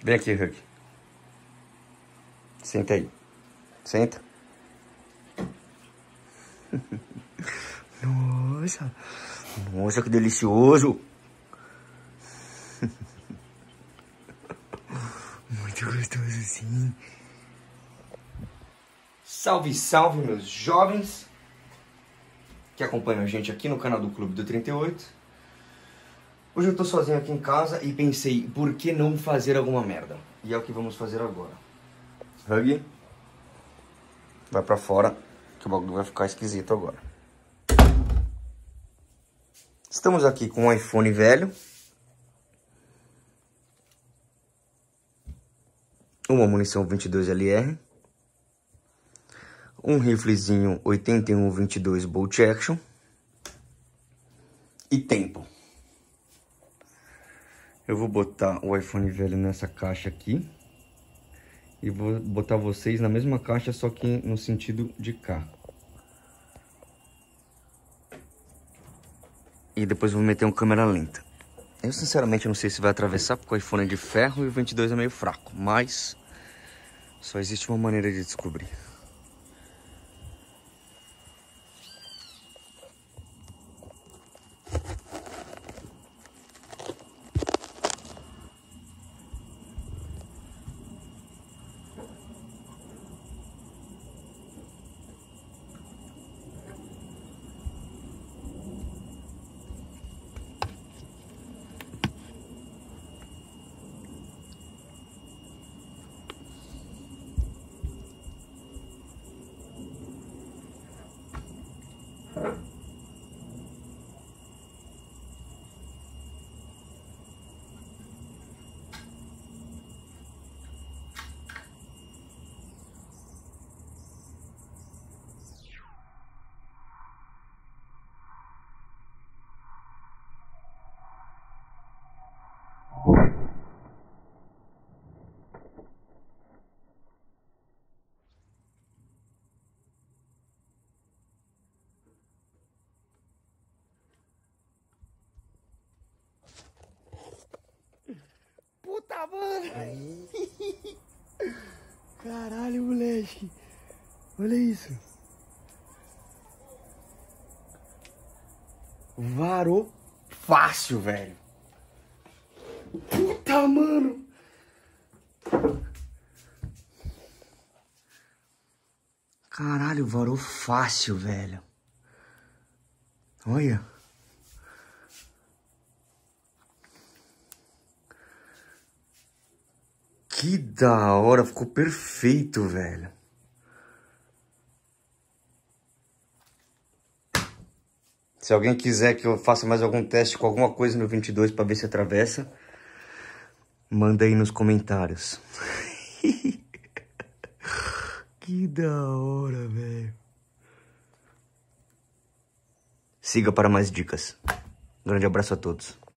Vem aqui, Hug. Senta aí. Senta. Nossa. Nossa, que delicioso. Muito gostoso, sim. Salve, salve, meus jovens que acompanham a gente aqui no canal do Clube do 38. Hoje eu tô sozinho aqui em casa e pensei, por que não fazer alguma merda? E é o que vamos fazer agora. Hug, vai pra fora, que o bagulho vai ficar esquisito agora. Estamos aqui com um iPhone velho. Uma munição 22LR. Um riflezinho 81-22 Bolt Action. E tempo. Eu vou botar o iPhone velho nessa caixa aqui. E vou botar vocês na mesma caixa, só que no sentido de cá. E depois vou meter uma câmera lenta. Eu sinceramente não sei se vai atravessar, porque o iPhone é de ferro e o 22 é meio fraco. Mas só existe uma maneira de descobrir. Puta, mano! Caralho, moleque! Olha isso! Varou fácil, velho! Puta, mano! Caralho, varou fácil, velho! Olha! Que da hora, ficou perfeito, velho. Se alguém quiser que eu faça mais algum teste com alguma coisa no 22 pra ver se atravessa, manda aí nos comentários. Que da hora, velho. Siga para mais dicas. Grande abraço a todos.